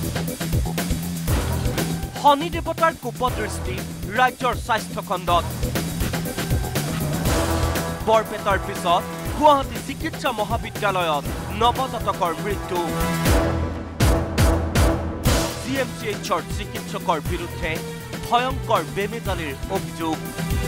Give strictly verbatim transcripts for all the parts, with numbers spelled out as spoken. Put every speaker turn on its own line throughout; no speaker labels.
শনি দেৱতাৰ কুপদৃষ্টি ৰাজ্যৰ স্বাস্থ্য খণ্ডত বৰপেটাৰ পিছত গুৱাহাটী চিকিৎসা মহাবিদ্যালয়ত নৱজাতকৰ মৃত্যু জি এম চি এইচৰ চিকিৎসকৰ বিৰুদ্ধে ভয়ংকৰ বেমেজালিৰ অভিযোগ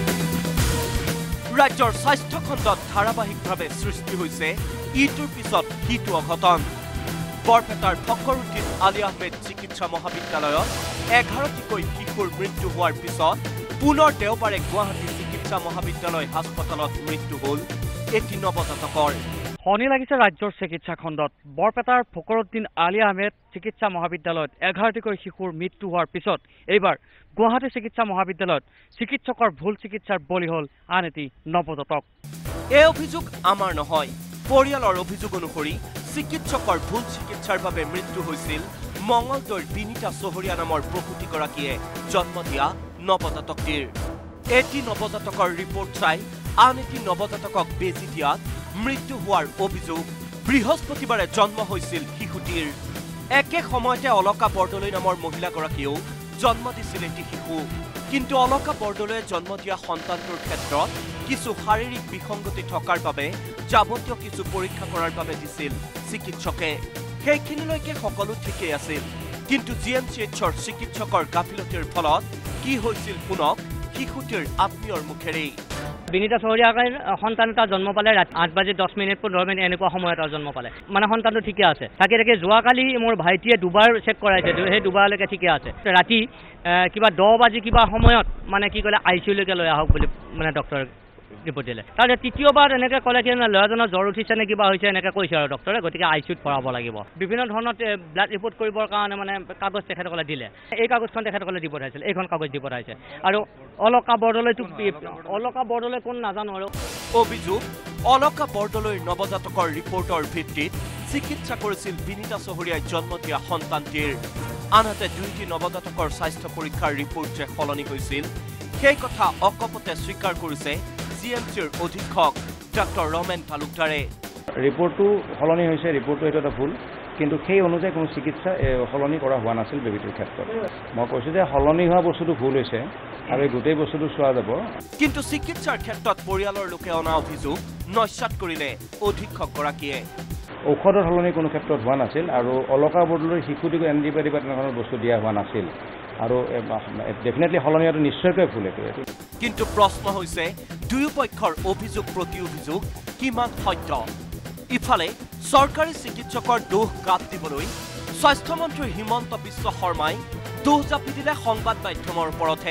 ৰাজ্যৰ স্বাস্থ্য খণ্ডত ধাৰাবাহিকভাৱে সৃষ্টি হৈছে ইটোৰ পিছত সিটো অঘটন বৰপেটাৰ ফখৰুদ্দিন আলী আহমেদ চিকিৎসা মহাবিদ্যালয়ত এঘাৰটিকৈ শিশুৰ মৃত্যু হোৱাৰ পিছত পুনৰ দেওবাৰে গুৱাহাটী চিকিৎসা মহাবিদ্যালয় হাস্পতালত মৃত্যু হল এটি নৱজাতকৰ
শনি লাগিছে ৰাজ্যৰ চিকিৎসা খণ্ডত বৰপেটাৰ ফখৰুদ্দিন আলী আহমেদ চিকিৎসা মহাবিদ্যালয়ত এঘাৰটিকৈ শিশুৰ মৃত্যু হোৱাৰ পিছত এইবাৰ গুৱাহাটী চিকিৎসা মহাবিদ্যালয়ত চিকিৎসকৰ ভুল চিকিৎসাৰ বলি হল আন এটি নৱজাতক
এই অভিযোগ আমাৰ নহয় পৰিয়ালৰ অভিযোগ অনুসৰি চিকিৎসকৰ ভুল চিকিৎসাৰ বাবে মৃত্যু হৈছিল মঙলদৈৰ বিনীতা চহৰীয়া নামৰ প্ৰসূতিগৰাকীয়ে জন্ম দিয়া নৱজাতকটিৰ এটি নৱজাতকৰ ৰিপৰ্ট চাই আন এটি নৱজাতকক বেজি দিয়াত মৃত্যু হোৱাৰ অভিযোগ বৃহস্পতিবাৰে জন্ম হৈছিল শিশুটিৰ একে সময়তে অলকা বৰদলৈ নামৰ মহিলাগৰাকীয়েও জন্ম দিছিল এটি শিশু কিন্তু অলকা বৰদলৈয়ে জন্ম দিয়া সন্তানটোৰ ক্ষেত্ৰত কিছু শাৰীৰিক বিসংগতি থকাৰ বাবে যাৱতীয় কিছু পৰীক্ষা কৰাৰ বাবে দিছিল চিকিৎসকে সেইখিনিলৈকে সকলো ঠিকেই আছিল কিন্তু জি এম চি এইচৰ চিকিৎসকৰ গাফিলতিৰ ফলত কি হৈছিল শুনক শিশুটিৰ আত্মীয়ৰ মুখেৰে
বিনীতা চহৰীয়া সন্তান এটা জন্ম পালে ৰাতি আঠ বাজি দহ মিনিট পোন্ধৰ মিনিট এনেকুৱা সময়ত জন্ম পালে মানে সন্তানটো ঠিকে আছে তাকে তাকে যোৱাকালি মোৰ ভাইটিয়ে দুবাৰ চেক কৰাইছে সেই দুবাৰলৈকে ঠিকে আছে ৰাতি কিবা দহ বাজি কিবা সময়ত মানে কি ক'লে আই চি ইউলৈকে লৈ আহক বুলি মানে ডক্টৰে ৰিপৰ্ট দিলে তাৰ তৃতীয়বাৰ এনেকৈ ক'লে কি ল'ৰাজনৰ জ্বৰ উঠিছে নে কিবা হৈছে এনেকৈ কৈছে আৰু ডক্টৰে গতিকে আই চি ইউত ভৰাব লাগিব বিভিন্ন ধৰণৰ ব্লাড ৰিপৰ্ট কৰিবৰ কাৰণে মানে কাগজ তেখেতসকলে দিলে এই কাগজখন তেখেতসকলে দি পঠাইছিল এইখন কাগজ দি পঠাইছে আৰু অলকা বৰদলৈতো অলকা বৰদলৈ কোন নাজানো আৰু
অভিযোগ অলকা বৰদলৈৰ নৱজাতকৰ ৰিপৰ্টৰ ভিত্তিত চিকিৎসা কৰিছিল বিনীতা চহৰীয়াই জন্ম দিয়া সন্তানটিৰ আনহাতে দুইটি নৱজাতকৰ স্বাস্থ্য পৰীক্ষাৰ ৰিপৰ্ট যে সলনি হৈছিল সেই কথা অকপতে স্বীকাৰ কৰিছে জি এম চিৰ অধীক্ষক ডক্টৰ ৰমেন তালুকদাৰে
ৰিপৰ্টটো সলনি হৈছে ৰিপৰ্টটো এইটো এটা ভুল কিন্তু সেই অনুযায়ী কোনো চিকিৎসা সলনি কৰা হোৱা নাছিল বেবিটোৰ ক্ষেত্ৰত মই কৈছোঁ যে সলনি হোৱা বস্তুটো ভুল হৈছে আৰু এই গোটেই বস্তুটো চোৱা যাব
কিন্তু চিকিৎসাৰ ক্ষেত্ৰত পৰিয়ালৰ লোকে অনা অভিযোগ নস্যাৎ কৰিলে অধীক্ষকগৰাকীয়ে
ঔষধৰ সলনি কোনো ক্ষেত্ৰত হোৱা নাছিল আৰু অলকা বৰদলৈৰ শিশুটিক এণ্টিবায়'টিক বা তেনেধৰণৰ বস্তু দিয়া হোৱা নাছিল আৰু ডেফিনেটলি সলনি হোৱাটো নিশ্চয়কৈ ভুল এইটো
কিন্তু প্ৰশ্ন হৈছে দুয়ো পক্ষৰ অভিযোগ প্ৰতি অভিযোগ কিমান সত্য ইফালে চৰকাৰী চিকিৎসকৰ দোষ গাত দিবলৈ স্বাস্থ্যমন্ত্ৰী হিমন্ত বিশ্ব শৰ্মাই দোষ জাপি দিলে সংবাদ মাধ্যমৰ ওপৰতহে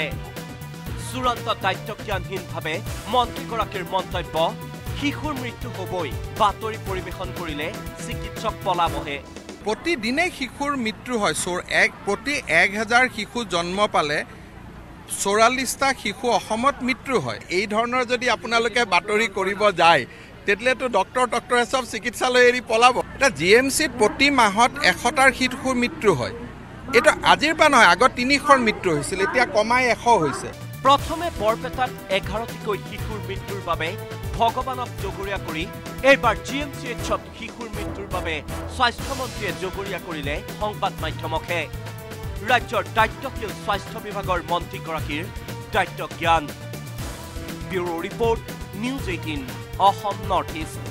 চূড়ান্ত দায়িত্বজ্ঞানহীনভাৱে মন্ত্ৰীগৰাকীৰ মন্তব্য শিশুৰ মৃত্যু হ'বই বাতৰি পৰিৱেশন কৰিলে চিকিৎসক পলাবহে
প্ৰতিদিনে শিশুৰ মৃত্যু হয় এক প্ৰতি এক হাজাৰ শিশু জন্ম পালে চৌৰাল্লিছটা শিশু অসমত মৃত্যু হয় এই ধৰণৰ যদি আপোনালোকে বাতৰি কৰিব যায় তেতিয়াতো ডক্টৰ ডক্টৰে চব চিকিৎসালয় এৰি পলাব এটা জি এম চিত প্ৰতি মাহত এশটাৰ শিশুৰ মৃত্যু হয় এইটো আজিৰ পৰা নহয় আগত তিনিশৰ মৃত্যু হৈছিল এতিয়া কমাই এশ হৈছে
প্ৰথমে বৰপেটাত এঘাৰটিকৈ শিশুৰ মৃত্যুৰ বাবে ভগৱানক জগৰীয়া কৰি এইবাৰ জি এম চি এইচত শিশুৰ মৃত্যুৰ বাবে স্বাস্থ্যমন্ত্ৰীয়ে জগৰীয়া কৰিলে সংবাদ মাধ্যমকহে ৰাজ্যৰ দায়িত্বশীল স্বাস্থ্য বিভাগৰ মন্ত্ৰীগৰাকীৰ দায়িত্ব জ্ঞান bureau report news eighteen Assam north east